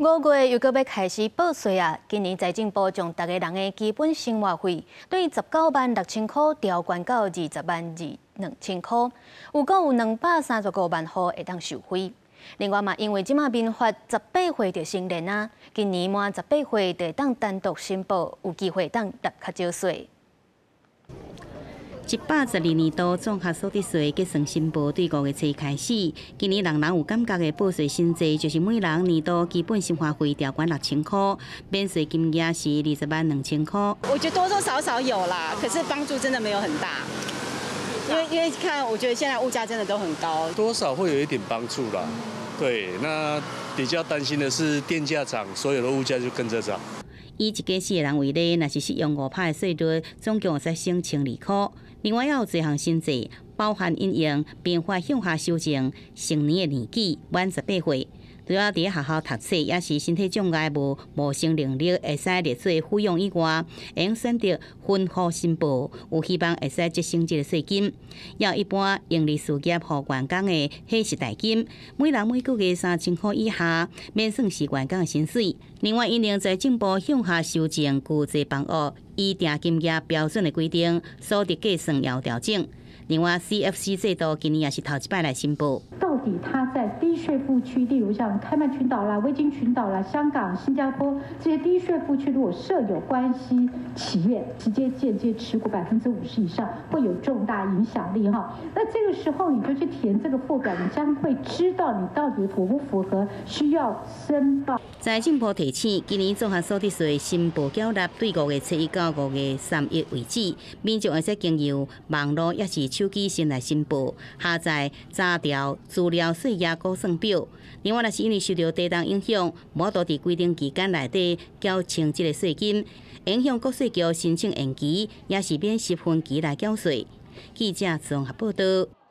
5月又搁要开始报税啊！今年财政部将大家人的基本生活费对19万6千块调悬到20万2千块，有够有235万户会当受惠。另外嘛，因为即马民法18岁就成年啊，今年满18岁就会当单独申报，有机会当纳较少税。 112年度综合所得税结算申报对5月初开始，今年人有感觉的报税新制，就是每人年度基本生活费调悬6千块，免税金额是20万2千块。 我觉得多多少少有啦，可是帮助真的没有很大，因为看，我觉得现在物价真的都很高， 多少会有一点帮助啦。对，那比较担心的是电价涨，所有的物价就跟着涨。 以一家4个人为例，若是适用5%的税率，总共会使省1200块。另外，还有多项新制，包含引用变化向下修正成年的年纪，满18岁。除了伫学校读册，也是身体障碍无性能力，会使列做抚养以外，会用选择分户申报，有希望会使节省这个税金。也有一般盈利事业和员工的伙食代金，每人每个月3千块以下，免算是员工的薪水。另外，因应财政部向下修正具税房屋议定金额标准的规定，所得计算也有调整。 另外 ，CFC 制度今年也是头一摆来申报。 到底它在低税负区，例如像开曼群岛啦、维京群岛啦、香港、新加坡这些低税负区，如果设有关系企业，直接间接持股50%以上，会有重大影响力哈。那这个时候你就去填这个附表，你将会知道你到底符不符合需要申报。 财政部提醒，今年综合所得税申报缴纳对5月初1到5月31为止，民众会使经由网络也是 手机先来申报，下载查调资料税额估算表。另外，若是因为受到地震影响，无都伫规定期间内底缴清这个税金，影响国税局申请延期，也是免10分期来缴税。记者综合报道。